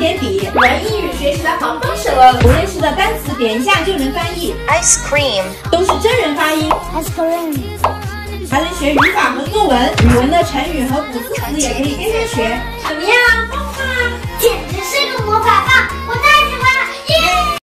点笔，玩英语学习的好帮手哦。不认识的单词点一下就能翻译。 Ice cream 都是真人发音。 Ice cream 还能学语法和作文，语文的成语和古词词也可以跟着学。怎么样，棒不棒？ 简直是个魔法棒！